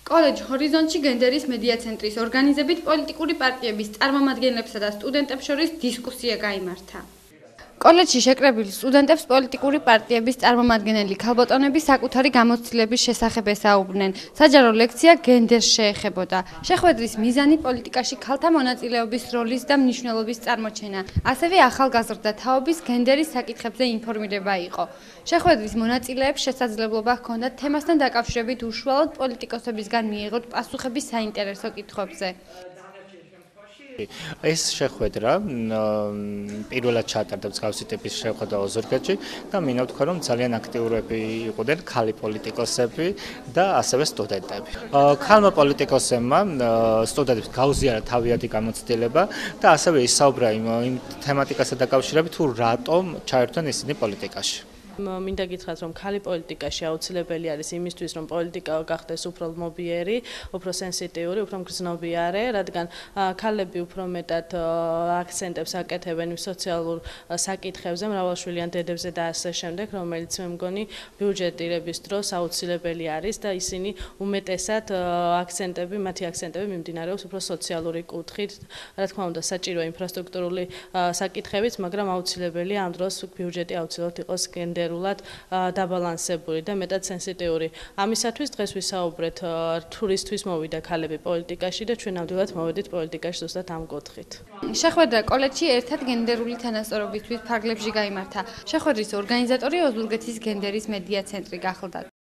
კოლეჯ ჰორიზონტში გენდერის მედია ცენტრის ორგანიზებით პოლიტიკური პარტიების წარმომადგენლებსა და სტუდენტებს შორის დისკუსია გაიმართა. კოლეჯში შეკრებილ სტუდენტებს პოლიტიკური პარტიების წარმომადგენელი ქალბატონები საკუთარი გამოცდილების შესახებ ესაუბრნენ. საჯარო ლექცია გენდერს შეეხებოდა. შეხვედრის მიზანი პოლიტიკაში ქალთა მონაწილეობის როლის და მნიშვნელობის წარმოჩენა, ასევე ახალგაზრდა თაობის გენდერის საკითხებზე ინფორმირება იყო. შეხვედრის მონაწილეებს შესაძლებლობა ჰქონდათ თემასთან დაკავშირებით უშუალოდ პოლიტიკოსებისგან მიიღოთ პასუხები საინტერესო კითხვებზე. ეს შეხვედრა პირველად ჩატარდა მსგავსი ტიპის შეხვედრა ოზურგეთში და მინდა ვთქვა, რომ ძალიან აქტიურები იყვნენ ქალი პოლიტიკოსები და ასევე სტუდენტები. ქალმა პოლიტიკოსებმა სტუდენტებს გაუზიარა თავიანთი გამოცდილება და ასევე ისაუბრა იმ თემატიკასთან დაკავშირებით, თუ რატომ ჩაერთვნენ ისინი პოლიტიკაში. მინდა გითხრათ, რომ ქალი პოლიტიკაში აუცილებელი არის იმისთვის, რომ პოლიტიკა გახდეს უფრო მობიერი, უფრო სენსიტიური, უფრო მგრძნობიარე, რადგან ქალები უფრო მეტად აქცენტებს აკეთებენ სოციალურ საკითხებზე, მრავალშვილიან დედებზე და ასე შემდეგ, რომელიც მე მგონი ბიუჯეტირების დროს აუცილებელი არის და ისინი უმეტესად მათი აქცენტები მიმდინარეობს უფრო სოციალური კუთხით, რა თქმა უნდა, საჭიროა ინფრასტრუქტურული საკითხებიც, მაგრამ აუცილებელია ამ დროს ბიუჯეტი აუცილებლად იყოს დაბალანსებული და მეტად სენსიტიური. ამისათვის დღეს ვისაუბრეთ თუ რისთვის მოვიდა ქალები პოლიტიკაში და ჩვენ ნამდვილად მოვედით პოლიტიკაში ზუსტად ამ კუთხით. შეხვედრა კოლეჯში ერთად გენდერული თანასწორობისთვის ფარგლებში გაიმართა. შეხვედრის ორგანიზატორი ოზურგეთის გენდერის მედია ცენტრი გახლდათ.